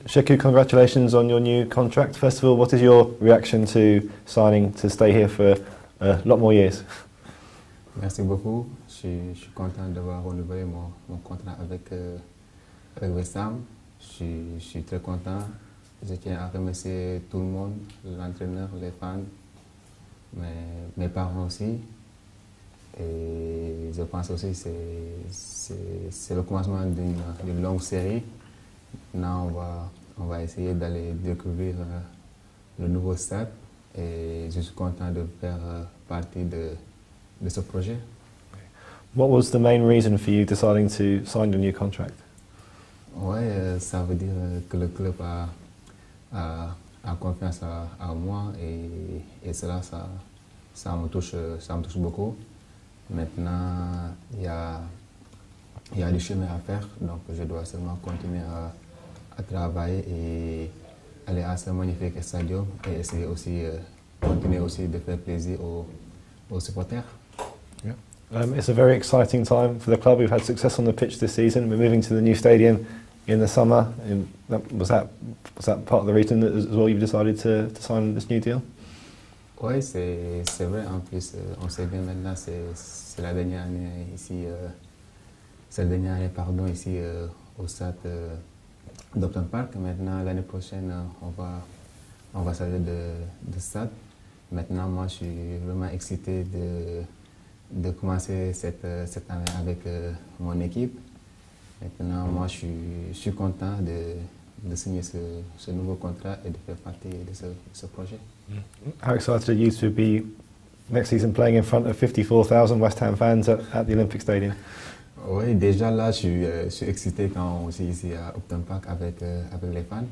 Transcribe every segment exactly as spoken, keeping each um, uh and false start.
Sheku, congratulations on your new contract. First of all, what is your reaction to signing to stay here for a lot more years? Merci beaucoup. Je suis, je suis content d'avoir renouvelé mon, mon contrat avec, euh, avec West Ham. Je suis, je suis très content. Je tiens à remercier tout le monde, l'entraîneur, les fans, mes, mes parents aussi. Et je pense aussi que c'est le commencement d'une longue série. Maintenant, on va, on va essayer d'aller découvrir euh, le nouveau stade. Et je suis content de faire euh, partie de, de ce projet. What was the main reason for you deciding to sign your new contract? Ouais, euh, ça veut dire que le club a, a, a confiance à, à moi et, et cela, ça, ça, me touche, ça me touche beaucoup. Maintenant, il y a, il y a du chemin à faire, donc je dois seulement continuer à, à travailler et aller à ce magnifique stadium et essayer aussi euh, continuer aussi de faire plaisir aux, aux supporters. Yeah. Um, it's a very exciting time for the club. We've had success on the pitch this season. We're moving to the new stadium in the summer. In, that, was that was that part of the reason that as well you've decided to, to sign this new deal? Oui, c'est vrai. En plus, euh, on sait bien maintenant, c'est la dernière année ici, euh, c'est la dernière année, pardon, ici euh, au stade euh, d'Upton Park. Maintenant, l'année prochaine, on va, on va salir de, de stade. Maintenant, moi, je suis vraiment excité de, de commencer cette, cette année avec euh, mon équipe. Maintenant, moi, je suis, je suis content de, de signer ce, ce nouveau contrat et de faire partie de ce, ce projet. How excited are you to be next season playing in front of fifty-four thousand West Ham fans at, at the Olympic Stadium? Oui, déjà là, je suis, euh, je suis excité quand on joue ici à Upton Park avec, euh, avec les fans.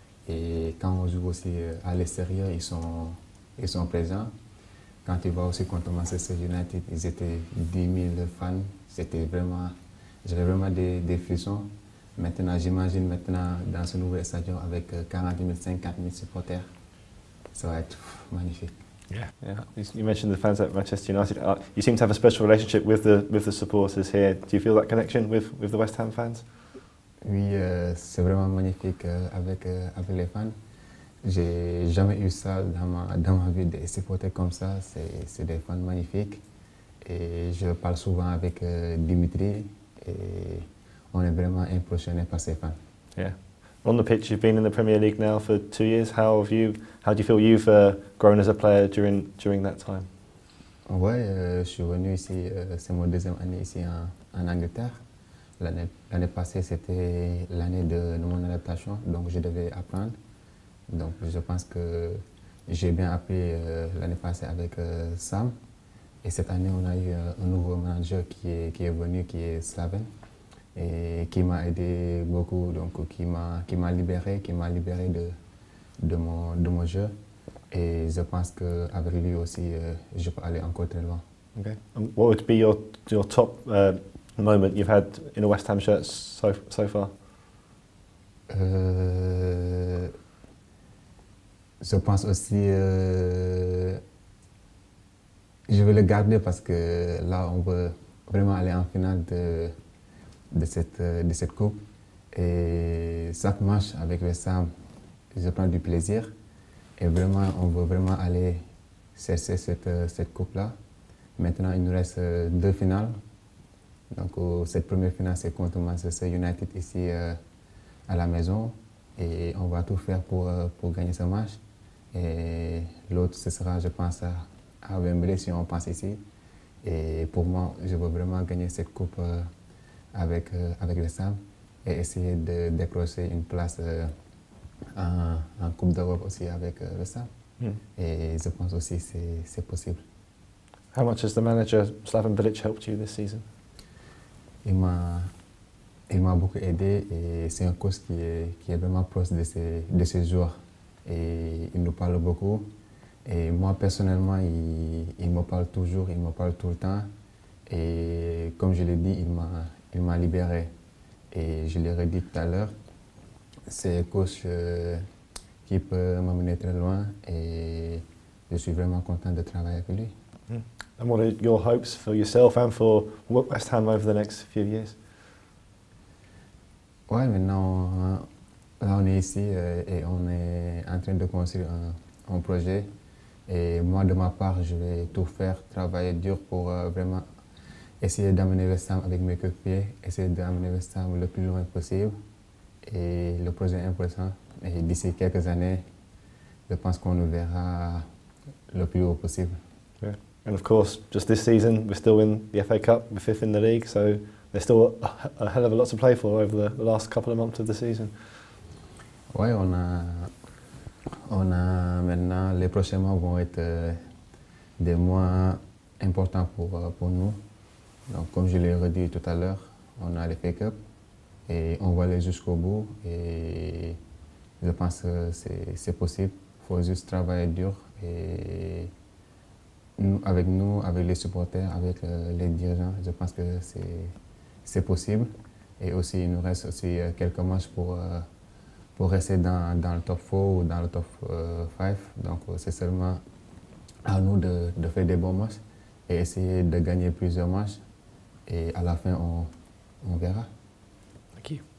Et quand on joue aussi euh, à l'extérieur, ils sont, ils sont présents. Quand tu vois aussi contre Manchester United, ils étaient dix mille fans. C'était vraiment, j'avais vraiment des, des frissons. Maintenant, j'imagine maintenant dans ce nouveau stadion avec quarante mille, cinquante mille supporters. Ça va être magnifique. Yeah, yeah. You mentioned the fans at Manchester United. Uh, you seem to have a special relationship with the with the supporters here. Do you feel that connection with with the West Ham fans? Oui, euh, c'est vraiment magnifique euh, avec euh, avec les fans. J'ai jamais eu ça dans ma dans ma vie, des supporters comme ça. C'est c'est des fans magnifiques. Et je parle souvent avec euh, Dimitri et on est vraiment impressionné par ces fans. Yeah. On the pitch, you've been in the Premier League now for two years. How have you? How do you feel you've uh, grown as a player during during that time? Ouais, euh, je suis venu ici. Euh, c'est mon deuxième année ici en, en Angleterre. L'année l'année passée, c'était l'année de, de mon adaptation, donc je devais apprendre. Donc je pense que j'ai bien appris euh, l'année passée avec euh, Sam. Et cette année, on a eu euh, un nouveau manager qui est qui est venu, qui est Slaven. Et qui m'a aidé beaucoup, donc qui m'a qui m'a libéré, qui m'a libéré de de mon de mon jeu. Et je pense que avec lui aussi, euh, je peux aller encore très loin. Okay. And what would be your your top uh, moment you've had in a West Ham shirt so so far? Euh, je pense aussi, euh, je vais le garder parce que là, on veut vraiment aller en finale de de cette, de cette coupe. Et chaque match avec West Ham, je prends du plaisir. Et vraiment, on veut vraiment aller chercher cette, cette coupe-là. Maintenant, il nous reste deux finales. Donc, cette première finale, c'est contre Manchester United ici euh, à la maison. Et on va tout faire pour, pour gagner ce match. Et l'autre, ce sera, je pense, à, à Wembley si on passe ici. Et pour moi, je veux vraiment gagner cette coupe euh, avec, euh, avec West Ham et essayer de décrocher une place euh, en, en Coupe d'Europe aussi avec euh, West Ham. Mm. Et je pense aussi que c'est possible. How much has the manager, Slaven Bilic, helped you this season? Il m'a il m'a beaucoup aidé et c'est un coach qui est, qui est vraiment proche de ses, de ses joueurs. Et il nous parle beaucoup. Et moi, personnellement, il, il me parle toujours, il me parle tout le temps. Et comme je l'ai dit, il m'a il m'a libéré. Et je l'ai redit tout à l'heure, c'est un coach euh, qui peut m'amener très loin et je suis vraiment content de travailler avec lui. Mm. And what are your hopes for yourself and for West Ham over the next few years? Ouais, maintenant, Là, on est ici euh, et on est en train de construire un, un projet. Et moi, de ma part, je vais tout faire, travailler dur pour euh, vraiment essayer d'amener West Ham avec mes coéquipiers, essayer d'amener West Ham le plus loin possible. Et le projet est important. Et d'ici quelques années, je pense qu'on nous verra le plus haut possible. Yeah. And of course, just this season, we're still in the F A Cup, we're fifth in the league, so there's still a, a hell of a lot to play for over the, the last couple of months of the season. Oui, on a, on a maintenant, les prochains mois vont être euh, des mois importants pour, euh, pour nous. Donc, comme je l'ai redit tout à l'heure, on a les F A Cup et on va aller jusqu'au bout. Et je pense que c'est possible. Il faut juste travailler dur. Et nous, avec nous, avec les supporters, avec euh, les dirigeants, je pense que c'est possible. Et aussi, il nous reste aussi euh, quelques matchs pour, euh, pour rester dans, dans le top quatre ou dans le top cinq. Donc, c'est seulement à nous de, de faire des bons matchs et essayer de gagner plusieurs matchs. Et à la fin, on, on verra. Thank you.